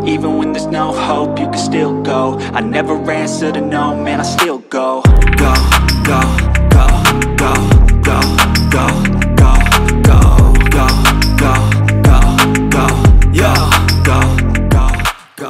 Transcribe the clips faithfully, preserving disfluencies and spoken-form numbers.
Even when there's no hope, you can still go. I never answer to no, man, I still go. Go, go, go, go, go, go, go, go, go, go, go, go, yo, go, go, go.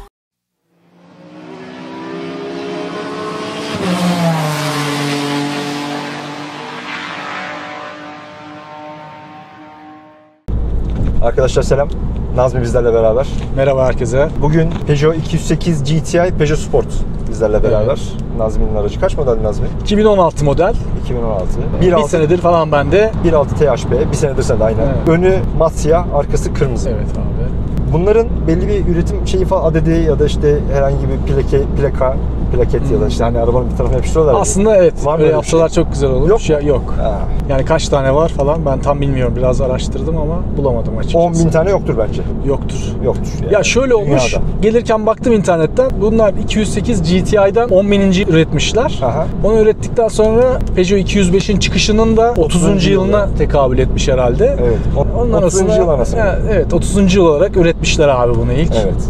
Arkadaşlar selam. Nazmi bizlerle beraber. Merhaba herkese. Bugün Peugeot iki yüz sekiz G T I Peugeot Sport bizlerle beraber. Evet. Nazmi'nin aracı. Kaç model Nazmi? iki bin on altı model. iki bin on altı. bir altı senedir falan bende. bir altı T H P. Bir senedir sende aynen. Evet. Önü mat siyah, arkası kırmızı. Evet abi. Bunların belli bir üretim şeyi falan adedi ya da işte herhangi bir plake, plaka, plaket hmm. ya da işte hani arabanın bir tarafına yapıştırıyorlar. Aslında evet. Var böyle yapsalar şey? Çok güzel olur. Yok. Ya, yok. Ha. Yani kaç tane var falan ben tam bilmiyorum. Biraz araştırdım ama bulamadım açıkçası. on bin tane yoktur bence. Yoktur. Yoktur. Yani. Ya şöyle olmuş. Dünyada. Gelirken baktım internetten. Bunlar iki yüz sekiz G T I'den on bininci üretmişler. Aha. Onu ürettikten sonra Peugeot iki yüz beşin çıkışının da otuzuncu yılına yıl tekabül etmiş herhalde. Evet. Onun arasında yıl arasında. Ya, evet otuzuncu yıl olarak üretmişler abi bunu ilk. Evet.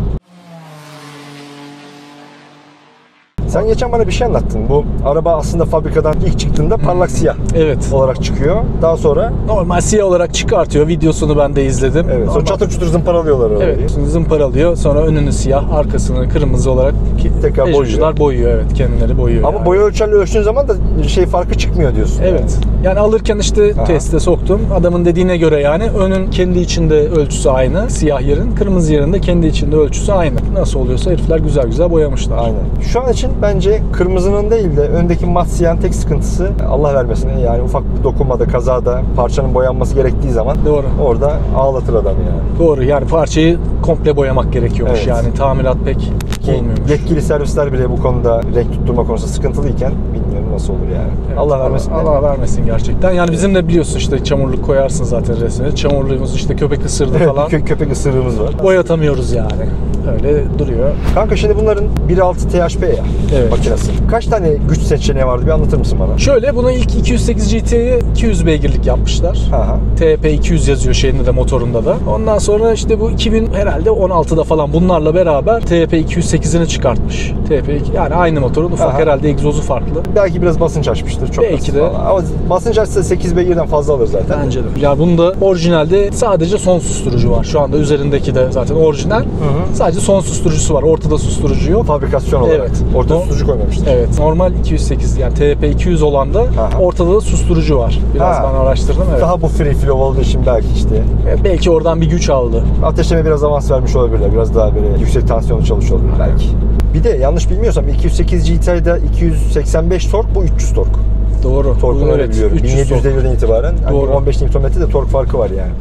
Sen geçen bana bir şey anlattın. Bu araba aslında fabrikadan ilk çıktığında parlak siyah evet. olarak çıkıyor. Daha sonra normal siyah olarak çıkartıyor. Videosunu ben de izledim. Evet. Sonra çatır çutur zımparalıyorlar orayı. Evet. Zımparalıyor. Sonra önünü siyah, arkasını kırmızı olarak tekrar boyuyor. boyuyor. Evet. Kendileri boyuyor. Ama yani. boya ölçerle ölçtüğün zaman da şey farkı çıkmıyor diyorsun. Evet. Yani, yani alırken işte aha. teste soktum. Adamın dediğine göre yani önün kendi içinde ölçüsü aynı. Siyah yerin, kırmızı yerin de kendi içinde ölçüsü aynı. Nasıl oluyorsa herifler güzel güzel boyamışlar. Aynen. Şu an için bence kırmızının değil de öndeki mat siyahın tek sıkıntısı Allah vermesin yani ufak bir dokunmada, kazada parçanın boyanması gerektiği zaman doğru. Orada ağlatır adam yani. Doğru yani parçayı komple boyamak gerekiyormuş evet. Yani tamirat pek ki olmuyormuş. Yetkili servisler bile bu konuda renk tutturma konusunda sıkıntılıyken bilmiyorum nasıl olur yani. Evet, Allah vermesin. Allah, Allah vermesin gerçekten. Yani bizim de biliyorsun işte çamurluk koyarsın zaten resmine. Çamurluğumuz işte köpek ısırdı falan. Kö köpek ısırığımız var. Boyatamıyoruz yani. Öyle duruyor. Kanka şimdi bunların bir altı T H P ya evet. makinesi. Kaç tane güç seçeneği vardı bir anlatır mısın bana? Şöyle bunu ilk iki yüz sekiz G T'yi iki yüz beygirlik yapmışlar. Aha. T P iki yüz yazıyor şeyinde de motorunda da. Ondan sonra işte bu iki bin herhalde on altıda falan bunlarla beraber T P iki yüz sekizini çıkartmış. T P iki yani aynı motorun ufak aha. herhalde egzozu farklı. Belki biraz basınç açmıştır. Çok belki de. Falan. Ama basınç açsa sekiz beygirden fazla alır zaten. Bence de. Yani bunda orijinalde sadece son susturucu var. Şu anda üzerindeki de zaten orijinal. Hı hı. Sadece son susturucusu var. Ortada susturucu yok. Fabrikasyon olarak. Evet. Ortada susturucu koymamıştır. Evet. Normal iki yüz sekiz yani T P iki yüz olan da aha. ortada da susturucu var. Biraz ha. ben araştırdım. Evet. Daha bu free flow olduğu için belki işte. Evet, belki oradan bir güç aldı. Ateşleme biraz avans vermiş olabilirler. Biraz daha böyle yüksek tansiyonlu çalışıyor olabilir belki. Bir de yanlış bilmiyorsam iki yüz sekiz G T I'de iki yüz seksen beş tork, bu üç yüz tork. Doğru. Torkunu öyle evet, biliyorum. bin yedi yüz devirden itibaren hani on beş Newton metre de tork farkı var yani.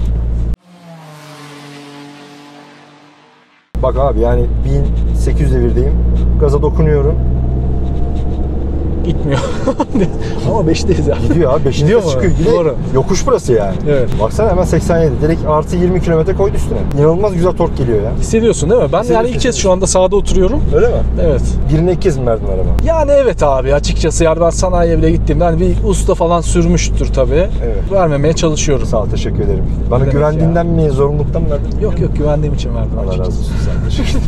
Bak abi yani bin sekiz yüz devirdeyim. Gaza dokunuyorum. Gitmiyor. Ama beşteyiz ya. Gidiyor abi. beşinci gidiyor mu? Çıkıyor. Doğru. Yokuş burası yani. Evet. Baksana hemen seksen yedi. Direkt artı yirmi kilometre koydu üstüne. İnanılmaz güzel tork geliyor ya. Hissediyorsun değil mi? Ben yani ilk kez şu anda sağda oturuyorum. Öyle mi? Evet. Birine ilk kez mi verdin araba? Yani evet abi açıkçası yani ben sanayiye bile gittiğimde hani bir usta falan sürmüştür tabii. Evet. Vermemeye çalışıyorum. Sağ ol, teşekkür ederim. Bana ne güvendiğinden ya? mi, zorunluluktan mı verdin? Yok yok güvendiğim için verdim. Allah razı olsun. Sen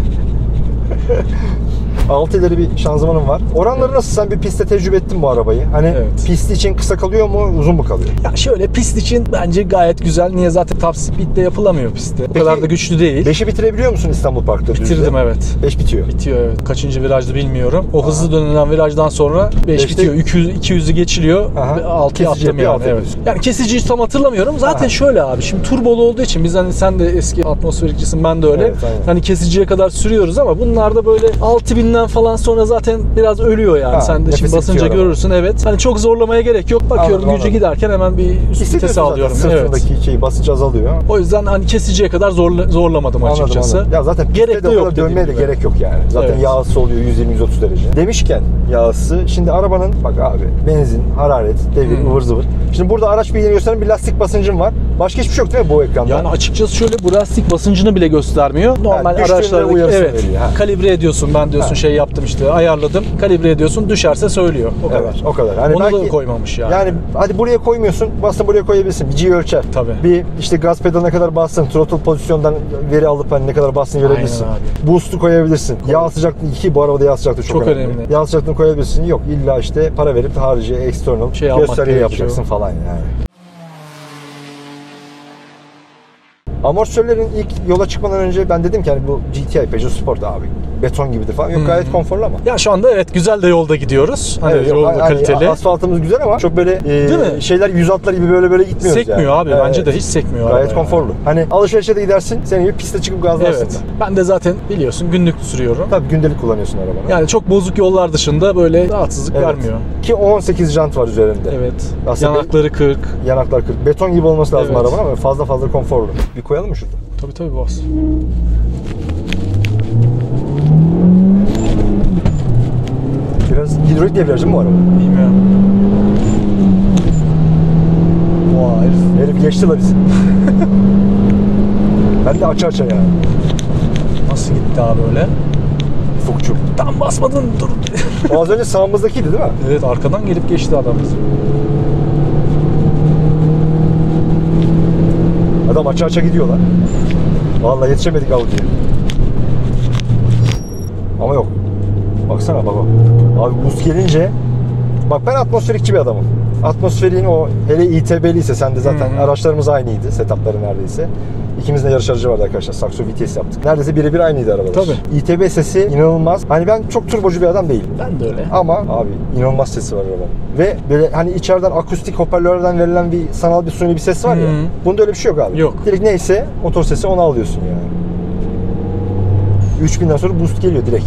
altı ileri bir şanzımanım var. Oranları evet. nasıl? Sen bir pistte tecrübe ettin bu arabayı. Hani evet. pist için kısa kalıyor mu, uzun mu kalıyor? Ya şöyle pist için bence gayet güzel. Niye? Zaten top speed'de yapılamıyor pistte. O kadar da güçlü değil. beşi bitirebiliyor musun İstanbul Park'ta? Bitirdim düzde? Evet. beş bitiyor. Bitiyor evet. Kaçıncı virajda bilmiyorum. O Aha. hızlı dönülen virajdan sonra beş bitiyor. iki yüzü geçiliyor. altıya attım yani. altı evet. Yani kesiciyi tam hatırlamıyorum. Zaten Aha. şöyle abi. Şimdi turbolu olduğu için biz hani sen de eski atmosferikçisin, ben de öyle. Evet, hani kesiciye kadar sürüyoruz ama bunlarda böyle altı binden falan sonra zaten biraz ölüyor yani. Ha, sen de şimdi basınca görürsün evet. Hani çok zorlamaya gerek yok. Bakıyorum anladım, gücü anladım. giderken hemen bir üst vites alıyorum. Sırtındaki evet. şeyi basınç azalıyor. O yüzden hani kesiciye kadar zorla, zorlamadım anladım, açıkçası. Anladım. Ya zaten gerek de yok. Dönmeye de gerek yok yani. Zaten evet. yağısı oluyor yüz yirmi yüz otuz derece. Demişken yağısı, şimdi arabanın bak abi benzin, hararet, devir, hmm. ıvır zıvır. Şimdi burada araç bilgilerini gösteren bir lastik basıncım var. Başka hiçbir şey yok değil mi bu ekranda? Yani açıkçası şöyle, bu lastik basıncını bile göstermiyor. Normal yani araçlarda evet, veriyor, kalibre ediyorsun. Ben diyorsun ha. şey yaptım işte, ayarladım. Kalibre ediyorsun, düşerse söylüyor. O kadar. Evet, o kadar. Hani onu belki, da koymamış yani. Yani hadi buraya koymuyorsun, bastın buraya koyabilirsin. Bir G ölçer. Tabii. Bir işte gaz pedalına ne kadar bastın, throttle pozisyondan veri alıp hani ne kadar bastığını görebilirsin. Boost'u koyabilirsin. Koy. Yağ sıcaklığı iki, bu arabada yağ sıcaklığı çok, çok önemli. önemli. Yağ sıcaklığını koyabilirsin. Yok illa işte para verip harici external şey gösteriye yapacaksın falan yani. Amortisörlerin ilk yola çıkmadan önce ben dedim ki hani bu G T I Peugeot Sport abi beton gibidir falan. Yok hmm. gayet konforlu ama. Ya şu anda evet güzel de yolda gidiyoruz. Hani evet, yolda hani kaliteli. Asfaltımız güzel ama çok böyle e, şeyler yüz altlar gibi böyle böyle gitmiyoruz sekmiyor yani. Sekmiyor abi. Evet. Bence de hiç sekmiyor. Gayet konforlu. Yani. Hani alışverişe de gidersin. Senin gibi piste çıkıp gazlarsın. Evet. Da. Ben de zaten biliyorsun günlük sürüyorum. Tabii gündelik kullanıyorsun arabanı. Yani çok bozuk yollar dışında böyle rahatsızlık evet. vermiyor. Ki on sekiz jant var üzerinde. Evet. Aslında yanakları kırk. Yanaklar kırk. Beton gibi olması lazım evet. arabanın ama fazla fazla konforlu. Bir koyalım mı şurada? Tabii tabii bas. Biraz hidrolik debriyaj mı bu araba? Bilmiyorum. Vay herif, herif geçti la bizi. Ben de aça aça yani. Nasıl gitti abi öyle? Fukçu. Tam basmadın dur. O az önce sağımızdakiydi değil mi? Evet arkadan gelip geçti adam bizi. Adam aça aça gidiyor lan. Vallahi yetişemedik Audi'ye. Ama yok. Baksana baba. Abi buz gelince bak ben atmosferikçi bir adamım. Atmosferin o hele İ T B'li ise sen de zaten hmm. araçlarımız aynıydı. Setupları neredeyse. İkimizin de yarış aracı vardı arkadaşlar. Saxo Vites yaptık. Neredeyse birebir aynıydı arabalar. Tabii. İ T B sesi inanılmaz. Hani ben çok turbocu bir adam değilim. Ben de öyle. Ama abi inanılmaz sesi var arabanın. Ve böyle hani içeriden akustik hoparlörlerden verilen bir sanal bir suni bir ses var ya. Hmm. Bunda öyle bir şey yok abi. Yok. Direkt neyse motor sesi onu alıyorsun yani. üç binden sonra boost geliyor direkt.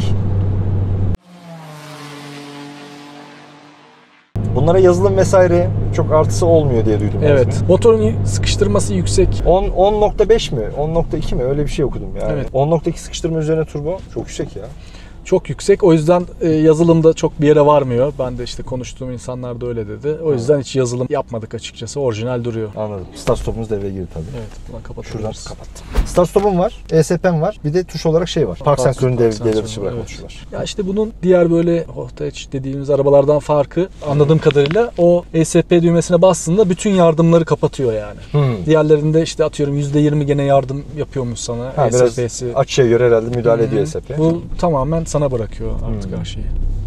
Bunlara yazılım vesaire çok artısı olmuyor diye duydum. Evet. Lazım. Motorun sıkıştırması yüksek. on nokta beş mi? on nokta iki mi? Öyle bir şey okudum yani. Evet. on nokta iki sıkıştırma üzerine turbo çok yüksek ya. Çok yüksek. O yüzden e, yazılımda çok bir yere varmıyor. Ben de işte konuştuğum insanlar da öyle dedi. O yüzden hiç yazılım yapmadık açıkçası. Orijinal duruyor. Anladım. Start stop'umuz devreye girdi tabii. Evet. Buradan kapatıyoruz. Şuradan kapattım. Start stop'um var. E S P'm var. Bir de tuş olarak şey var. Park, Park sensörünü devre dışı bırakmışlar. Evet. Ya işte bunun diğer böyle Hot-Hatch dediğimiz arabalardan farkı anladığım kadarıyla o E S P düğmesine bastığında bütün yardımları kapatıyor yani. Hmm. Diğerlerinde işte atıyorum yüzde yirmi gene yardım yapıyormuş sana. Ha, E S P'si. Biraz açıya göre herhalde müdahale hmm. ediyor E S P. Bu tamamen sana bırakıyor artık hmm. her şeyi.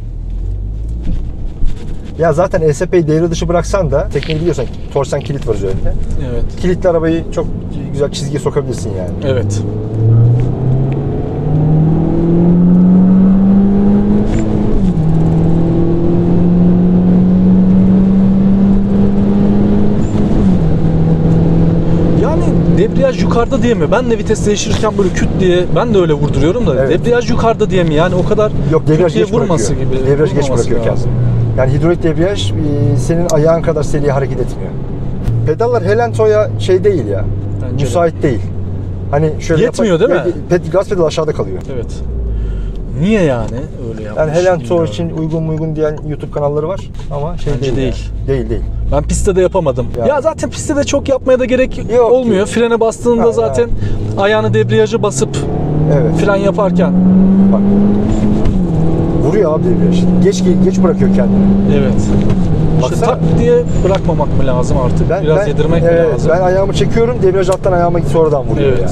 Ya zaten E S P'yi devre dışı bıraksan da tekniği biliyorsan torsen kilit var üzerinde. Evet. Kilitli arabayı çok güzel çizgiye sokabilirsin yani. Evet. Yani debriyaj yukarıda diye mi? Ben de vites değiştirirken böyle küt diye ben de öyle vurduruyorum da evet. Debriyaj yukarıda diye mi? Yani o kadar yok, debriyaj küt diye geç vurması bırakıyor. gibi. Debriyaj geç bırakıyor kendini. Yani hidrolik debriyaj senin ayağın kadar seri hareket etmiyor. Pedallar Helento'ya şey değil ya. Bence müsait de. Değil. Hani şöyle yetmiyor yapar, değil mi? Ped, gaz pedal aşağıda kalıyor. Evet. Niye yani öyle yapmış? Yani Helento için uygun mu uygun diyen YouTube kanalları var ama şey Bence değil. Değil. Yani. Değil değil. Ben pistte de yapamadım. Yani. Ya zaten pistte de çok yapmaya da gerek yok olmuyor. Ki. Frene bastığında ha, zaten yani. Ayağını debriyaja basıp evet. Fren yaparken. Bak. Vuruyor abi debriyaj. Geç geç bırakıyor kendini. Evet. İşte tak diye bırakmamak mı lazım artık? Ben, Biraz ben, yedirmek evet, mi lazım? Ben ayağımı çekiyorum, debriyaj alttan ayağıma sonradan vuruyor evet. Yani.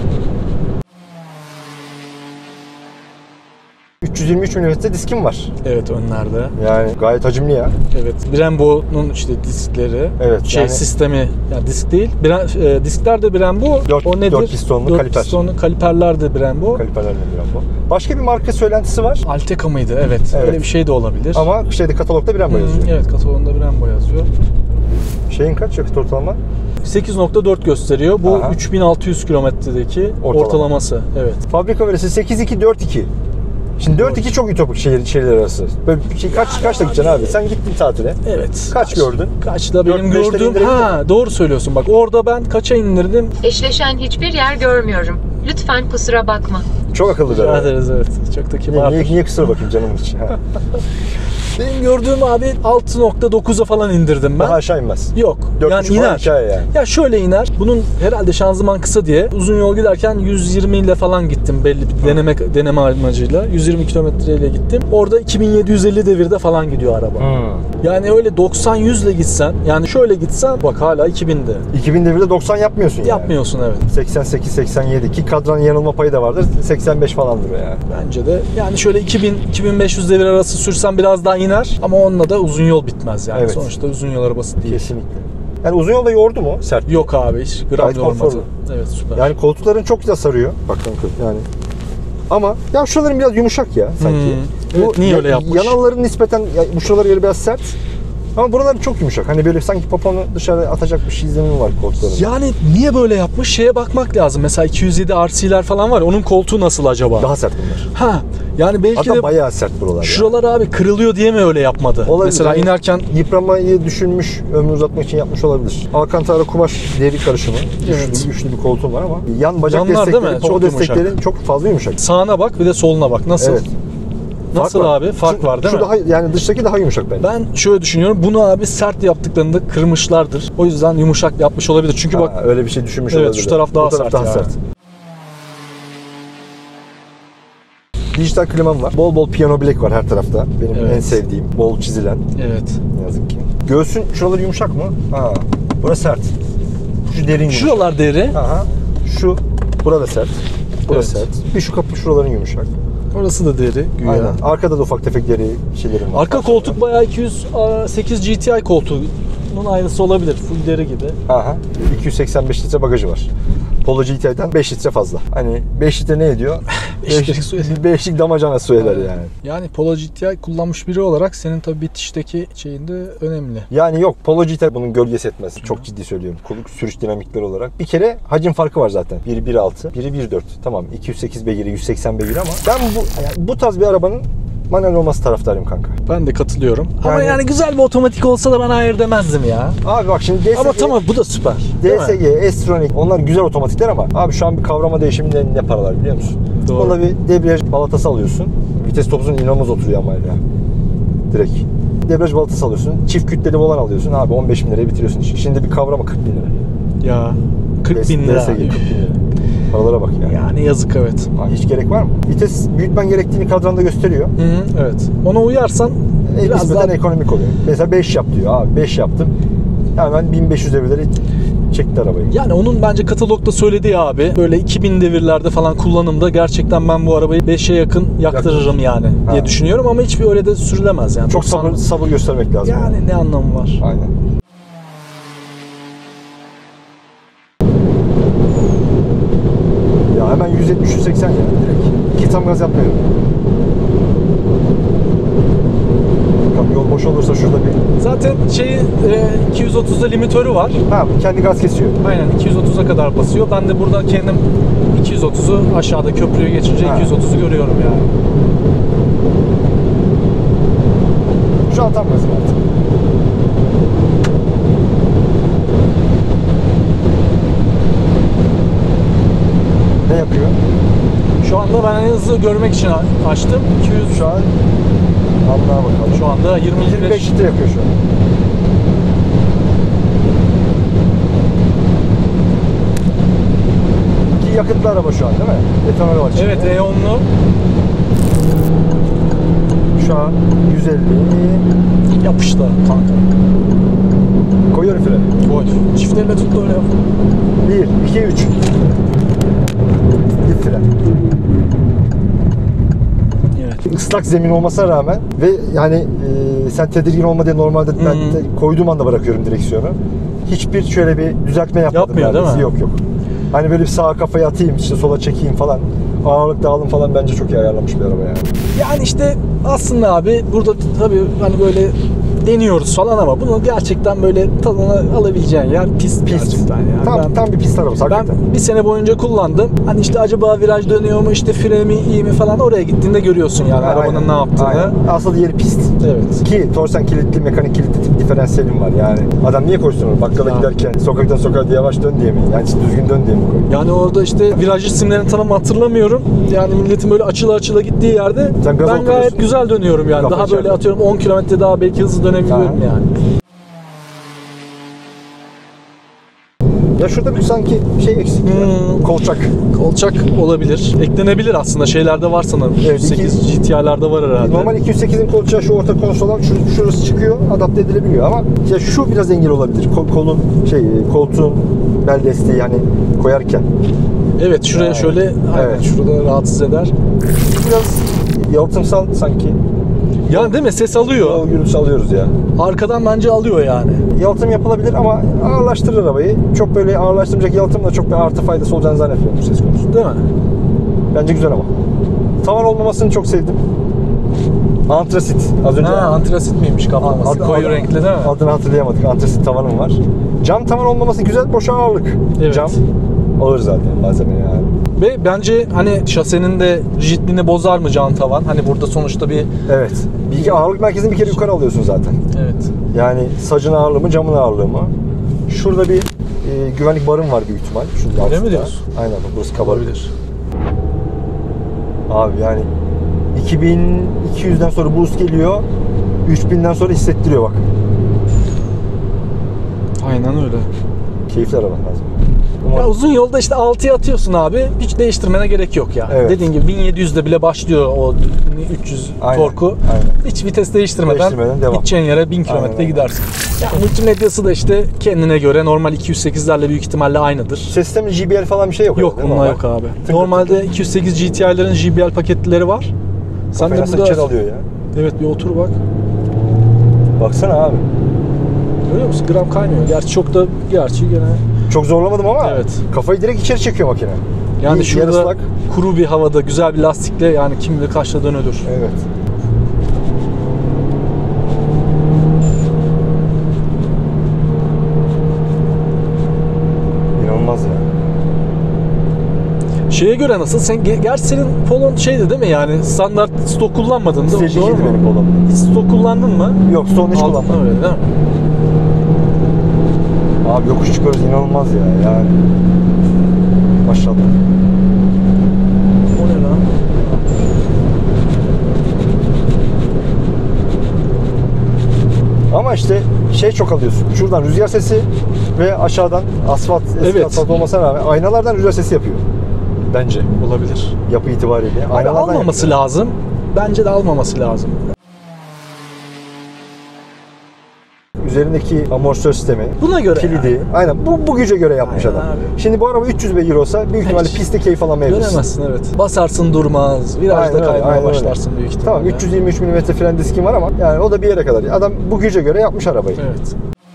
üç yüz yirmi üç milimetre diskim var. Evet önlerde. Yani gayet hacimli ya. Evet. Brembo'nun işte diskleri. Evet. Şey yani, sistemi yani disk değil. Brem, e, diskler de Brembo. dört, o nedir? dört pistonlu dört kaliper. pistonlu kaliperler de Brembo. Kaliperler de Brembo. Başka bir marka söylentisi var. Alteca mıydı? Evet. Evet. Öyle bir şey de olabilir. Ama şeyde katalogda Brembo hmm, yazıyor. Evet, katalogda Brembo yazıyor. Şeyin kaç yakıt ortalama? sekiz nokta dört gösteriyor. Bu aha. üç bin altı yüz kilometredeki ortalama. Ortalaması. Evet. Fabrika verisi sekiz iki dört iki. Şimdi dört iki çok ütopik şehir, şehirler arası. Böyle şey, kaç kaçta gideceksin abi? Sen gittin tatile. Evet. Kaç, kaç gördün? Kaçta benim gördüğüm? Ha, doğru söylüyorsun. Bak orada ben kaça indirdim? Eşleşen hiçbir yer görmüyorum. Lütfen kusura bakma. Çok akıllı bir Rica araba. ederiz, evet. Çok da Niye, kibardır. niye, niye kusura bakayım canımın içi? Ha. Benim gördüğüm abi altı nokta dokuza falan indirdim ben. Daha aşağı inmez. Yok. Dört Yani buçuk falan iner. hikaye yani. Ya şöyle iner. Bunun herhalde şanzıman kısa diye uzun yol giderken yüz yirmi ile falan gittim belli bir deneme deneme amacıyla. yüz yirmi kilometreyle gittim. Orada iki bin yedi yüz elli devirde falan gidiyor araba. Hmm. Yani öyle doksan yüz ile gitsen, yani şöyle gitsen bak hala iki binde. iki bin devirde doksan yapmıyorsun yani. Yapmıyorsun, evet. seksen sekiz seksen yedi ki kadran yanılma payı da vardır. seksen beş falandır o yani. Bence de. Yani şöyle iki bin iki bin beş yüz devir arası sürsen biraz daha iner ama onunla da uzun yol bitmez yani. Evet. Sonuçta uzun yol arabası değil. Kesinlikle. Yani uzun yolda yordu mu sert? Yok abi, hiç gram Gayet yormadı. konforlu. Evet, süper. Yani koltukların çok güzel sarıyor. Bak kanka yani. Ama ya şuraların biraz yumuşak ya sanki. Hmm. Evet, niye öyle yapmış? Yanalların nispeten ya, bu şuraları yeri biraz sert. Ama buralar çok yumuşak. Hani böyle sanki poponu dışarı atacakmış izlenimi var koltukların. Yani niye böyle yapmış? Şeye bakmak lazım. Mesela iki yüz yedi R C'ler falan var. Onun koltuğu nasıl acaba? Daha sert bunlar. Ha. Yani belki Hatta de bayağı sert buralar. şuralar abi kırılıyor diye mi öyle yapmadı? Olabilir. Mesela Yani inerken yıpramayı düşünmüş, ömrü uzatmak için yapmış olabilir. Alcantara kumaş deri karışımı. Evet. Güçlü, güçlü bir koltuğum var ama yan bacak Yanlar değil destekleri, mi? popo Çok destekleri yumuşak. çok fazla yumuşak. sağına bak bir de soluna bak. Nasıl? Evet. Nasıl Fark var. abi? Fark Şu- var değil şu mi? daha yani dıştaki daha yumuşak bence. Ben şöyle düşünüyorum. Bunu abi sert yaptıklarında kırmışlardır. O yüzden yumuşak yapmış olabilir. Çünkü Ha, bak öyle bir şey düşünmüş evet, olabilir. şu taraf daha Bu taraf sert daha yani. sert. Dijital klimam var. Bol bol piyano bilek var her tarafta. Benim Evet. en sevdiğim. Bol çizilen. evet. Ne yazık ki. Göğsün şuraları yumuşak mı? Ha. Burası sert. Şu derin yumuşak. Şuralar deri. Aha. Şu. Burada sert. Burası Evet. sert. Bir şu kapı şuraların yumuşak. Orası da deri güya. Aynen. Arkada da ufak tefek deri şeylerim var. Arka koltuk bayağı iki yüz sekiz G T I koltuğunun aynısı olabilir. Full deri gibi. Aha. iki yüz seksen beş litre bagajı var. Polo G T I'den beş litre fazla. Hani beş litre ne ediyor? Beş litrelik su ediyor. beşlik damacana su eder yani. Yani Polo G T I kullanmış biri olarak senin tabii bitişteki şeyin de önemli. Yani yok Polo G T I bunun gölgesi etmez. Çok ciddi söylüyorum. Kuluk sürüş dinamikleri olarak. Bir kere hacim farkı var zaten. Biri bir altı, biri bir dört. Tamam iki yüz sekiz beygiri, yüz seksen beygir ama ben bu yani bu tarz bir arabanın manuel olması taraftarıyım kanka. Ben de katılıyorum. Ama Yani- yani güzel bir otomatik olsa da ben hayır demezdim ya. Abi bak şimdi D S G, Ama tamam bu da süper. değil D S mi? G, S-Tronic onlar güzel otomatikler ama abi şu an bir kavrama değişiminde ne paralar biliyor musun? Doğru. Onda bir debriyaj balatası alıyorsun. Vites topuzun inanılmaz oturuyor ama ya. Direkt. Debriyaj balatası alıyorsun. Çift kütleli volan alıyorsun. Abi on beş bin liraya bitiriyorsun işi. Şimdi bir kavrama kırk bin lira. Ya kırk bin lira. D S G kırk bin lira. Paralara bak yani. Yani yazık, evet. Ha, hiç gerek var mı? Vites büyütmen gerektiğini kadranda gösteriyor. Hı hı, evet. Ona uyarsan E, biraz nispeten daha... ekonomik oluyor. Mesela beş yap diyor. Abi beş yaptım. Hemen bin beş yüz devirleri çekti arabayı. Yani onun bence katalogda söylediği abi böyle iki bin devirlerde falan kullanımda gerçekten ben bu arabayı beşe yakın yaktırırım yani Ha. diye düşünüyorum ama hiçbir öyle de sürülemez yani. Çok doksan sabır, sabır göstermek lazım. Yani ne anlamı var? Aynen. Ya hemen yüz yetmiş yüz seksen ya direkt. Ki tam gaz yapmıyorum. Bakalım yol boş olursa şurada bir... Zaten şeyi e, iki yüz otuzda limitörü var. Ha kendi gaz kesiyor. Aynen iki yüz otuza kadar basıyor. Ben de burada kendim iki yüz otuzu aşağıda köprüyü geçince Ha. iki yüz otuzu görüyorum yani. Şu an tam gaz artık. Ne yapıyor? Şu anda ben en hızlı görmek için a- açtım. iki yüz Şu an Allah'a bakalım. şu anda yirmi yirmi beş litre yapıyor şu an. Ki yakıtlı araba şu an değil mi? Etanol var içinde. Evet, E onlu Şu an yüz elli. yapıştı kanka. Koyuyorum freni. Koy. Çift elle tut da öyle yap. bir, iki, üç. Dip fren. Evet. Islak zemin olmasına rağmen ve yani e, sen tedirgin olma diye normalde ben Hı. de koyduğum anda bırakıyorum direksiyonu. Hiçbir şöyle bir düzeltme yapmadım. Yapmıyor, değil neredeyse. mi? Yok yok. Hani böyle bir sağa kafayı atayım, işte sola çekeyim falan. Ağırlık dağılım falan bence çok iyi ayarlamış bir araba yani. Yani işte aslında abi burada tabii hani böyle deniyoruz falan ama bunu gerçekten böyle tadını alabileceğin yer pist, Pist. gerçekten yani. Tam, ben, tam bir pist arabası hakikaten. ben bir sene boyunca kullandım. Hani işte acaba viraj dönüyor mu, işte freni iyi mi falan, oraya gittiğinde görüyorsun yani Aynen, arabanın ne yaptığını. aynen. Asıl yeri pist. Evet. Ki Torsen kilitli, mekanik kilitli tip diferansiyelim var yani. Adam niye koysun onu? Bakkala Ha. giderken sokaktan sokağa yavaş dön diye mi? Yani düzgün dön diye mi koy? Yani orada işte viraj isimlerini tam hatırlamıyorum. Yani milletin böyle açıla açıla gittiği yerde Sen gaza ben gayet oturuyorsun. güzel dönüyorum yani. Kafa Daha böyle içeride. atıyorum on kilometre daha belki hızlı dönebiliyorum Ha. yani. Ya şurada bir sanki şey eksik ya. Hmm. Kolçak. Kolçak olabilir. Eklenebilir aslında. Şeylerde var sanırım. Evet, yüz sekiz iki- G T R'larda var herhalde. Normal iki yüz sekizin kolçağı şu orta konsola şu, şurası çıkıyor, adapte edilebiliyor ama ya şu biraz engel olabilir. Kol, kolun şey koltuğun bel desteği hani koyarken Evet, şuraya Yani, şöyle aynen, evet. şurada rahatsız eder. biraz yalıtımsal sanki. Yani değil mi? Ses alıyor. Yol gürültüsü alıyoruz ya. Arkadan bence alıyor yani. Yalıtım yapılabilir ama ağırlaştırır arabayı. Çok böyle ağırlaştıracak yalıtımla çok bir artı faydası olacağını zannetmiyorum bu ses konusu. Değil mi? Bence güzel ama. Tavan olmamasını çok sevdim. Antrasit. Az önce Ha, antrasit miymiş kaplaması? Adı- Koyu adı- renkli değil mi? Adını hatırlayamadık. Antrasit tavanım var. Cam tavan olmaması güzel, boş ağırlık. Evet. Cam ağır zaten malzeme yani. Ve bence hani şasenin de rigidliğini bozar mı cam tavan? Hani burada sonuçta bir Evet. Bir iki ağırlık merkezini bir kere yukarı alıyorsun zaten. evet. Yani sacın ağırlığı mı, camın ağırlığı mı? Şurada bir e, güvenlik barım var büyük ihtimal. Şunun Öyle altında. mi diyorsun? Aynen bak burası kabarık. Olabilir. Abi yani iki bin iki yüzden sonra boost geliyor. üç binden sonra hissettiriyor bak. Aynen öyle. Keyifli araba lazım. Ya uzun yolda işte altıya atıyorsun abi. Hiç değiştirmene gerek yok ya. Evet. Dediğin gibi bin yedi yüzde bile başlıyor o üç yüz Aynen, torku. aynen. Hiç vites değiştirmeden, Değiştirmeden devam. gideceğin yere bin kilometre Aynen. gidersin. Ya multimedyası da işte kendine göre normal iki yüz sekizlerle büyük ihtimalle aynıdır. Ses sistemi J B L falan bir şey yok. Yok, herhalde, bunlar değil mi? yok abi. Tıkır Normalde tıkır. iki yüz sekiz G T R'ların J B L paketleri var. Sen de Kafayı burada içeri alıyor ya. evet bir otur bak. Baksana abi. Görüyor musun? Gram kaymıyor. Gerçi çok da gerçi gene Çok zorlamadım ama Evet. kafayı direkt içeri çekiyor makine. yani Bir şurada yarı ıslak. kuru bir havada güzel bir lastikle yani kim bilir kaçta dönülür. Evet. İnanılmaz ya. Şeye göre nasıl? Sen ge- gerçi senin Polon şeydi değil mi yani standart stok kullanmadın değil mi? Doğru Staging'iydi mu? benim Polo'm. Hiç stok kullandın mı? Yok, son hiç Aldın kullanmadım. öyle değil mi? Abi yokuş çıkıyoruz, inanılmaz ya yani. Maşallah. O ne lan? Ama işte şey çok alıyorsun. Şuradan rüzgar sesi ve aşağıdan asfalt, eski Evet. asfalt olmasına rağmen aynalardan rüzgar sesi yapıyor. Bence. Olabilir. Yapı itibariyle. Abi Aynalardan almaması yapıyor. lazım. Bence de almaması lazım. Üzerindeki amortisör sistemi, Buna göre kilidi, yani. aynen bu, bu güce göre yapmış Aynen adam. abi. Şimdi bu araba üç yüz beygir olsa büyük ihtimalle Hiç. pistte keyif alamayabilirsin. Dönemezsin evet. Basarsın durmaz. Virajda Aynen öyle, kaymaya aynen öyle. başlarsın büyük ihtimalle. Tamam üç yüz yirmi üç milimetre fren diskim var ama yani o da bir yere kadar. Adam bu güce göre yapmış arabayı. Evet.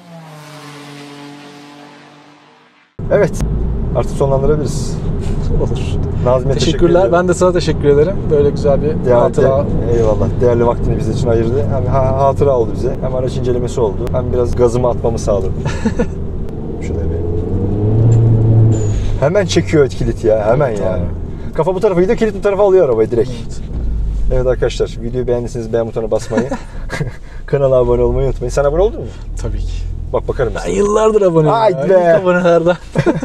Evet. Artık sonlandırabiliriz. Olur. Nazmiye teşekkür Teşekkürler. ederim. Ben de sana teşekkür ederim. Böyle güzel bir Değerli, hatıra. eyvallah. Değerli vaktini bizim için ayırdı. Hem ha- hatıra oldu bize. Hem araç incelemesi oldu. Hem biraz gazımı atmamı sağladı. Şurada bir. Hemen çekiyor kilit ya. Hemen Evet, yani. abi. Kafa bu tarafa gidiyor, kilit bu tarafa alıyor arabayı direkt. Evet. Evet arkadaşlar, videoyu beğendiyseniz beğen butonuna basmayı, kanala abone olmayı unutmayın. Sen abone oldun mu? Tabii ki. Bak bakarım Ben size. yıllardır aboneyim. Haydi ya. be. İlk abonelerden.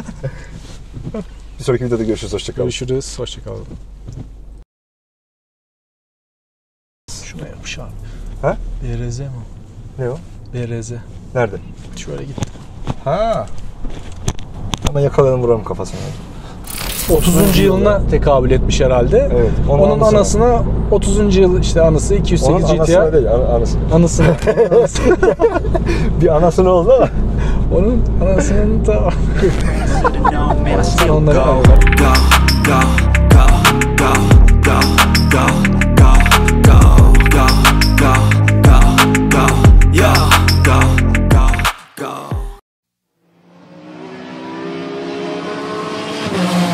Bir sonraki videoda görüşürüz. Hoşçakalın. Görüşürüz. Hoşçakalın. Şuna yapış abi. Ha? B R Z mi? Ne o? B R Z. Nerede? Şöyle git. Ha. Hemen yakalayalım, vuralım kafasına. otuzuncu yılına tekabül etmiş herhalde. Evet. Onun, Onun anısına. anasına otuzuncu yıl işte anısı iki yüz Onun sekiz G anasına T R değil, an- anasına. anısına. Anısına. Bir anası ne oldu ama? Onun anasının da Should've known, man, I still go, Onları go, aldım. go, go, go, go, go, go, go, go, go, go, yo, go, go, go.